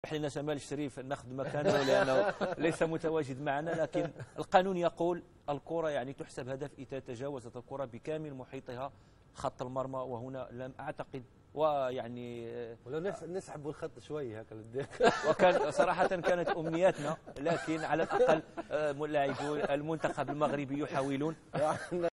لنا سمال الشريف ناخذ مكانه لأنه ليس متواجد معنا، لكن القانون يقول الكرة يعني تحسب هدف إذا تجاوزت الكرة بكامل محيطها خط المرمى، وهنا لم أعتقد ويعني ولو نسحب الخط شوي هكذا وكان صراحة كانت أمنياتنا، لكن على الأقل لاعبو المنتخب المغربي يحاولون.